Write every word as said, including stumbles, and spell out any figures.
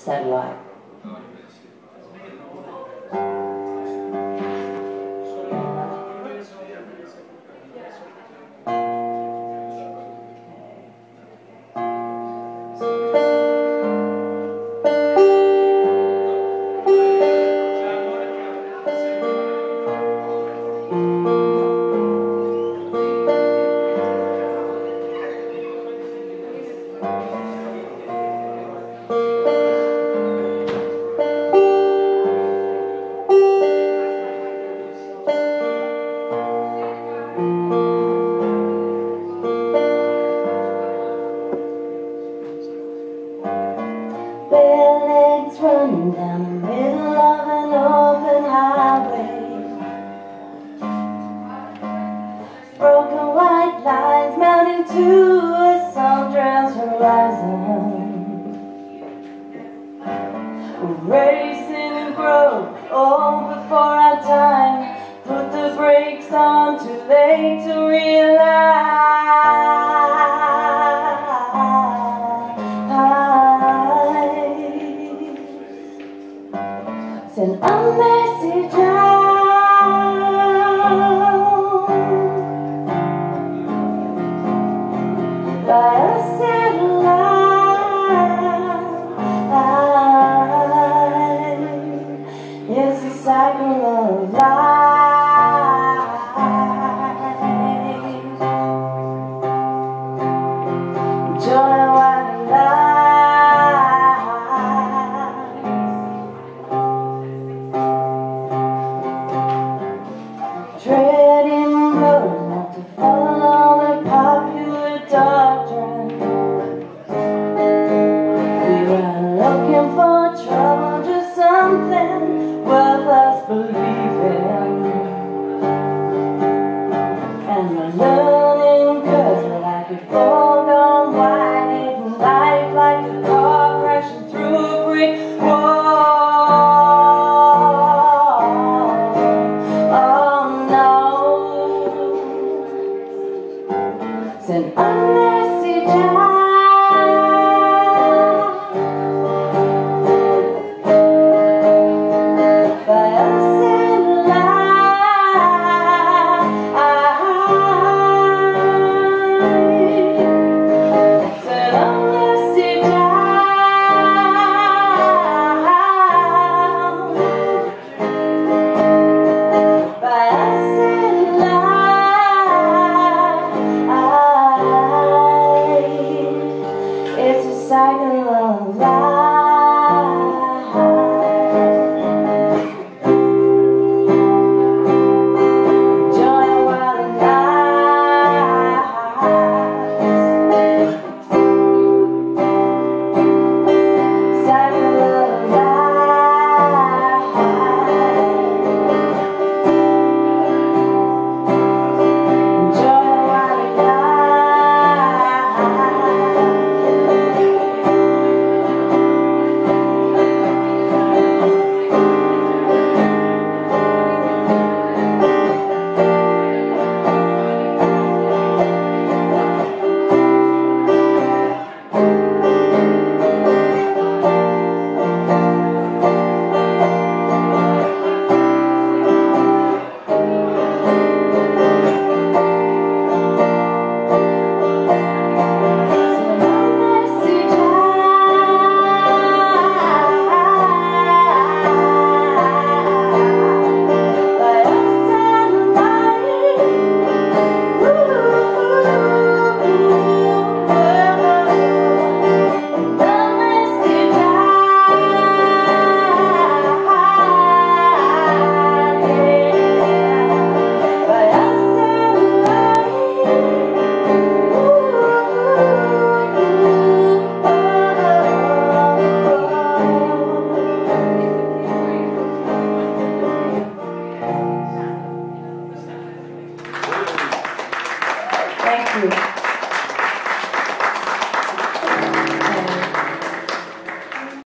satellite. Running down the middle of an open highway, broken white lines mounting to a sun-dressed horizon. We're racing and grow old before our time. Put the brakes on, too late to realize. Send a message out by a satellite. It's a cycle of life. Joy while it treading roads not to follow the popular doctrine. We were looking for trouble, just something worth us believing. And the learning curves were like a foregone wide, hitting life like a car crashing through a brick wall.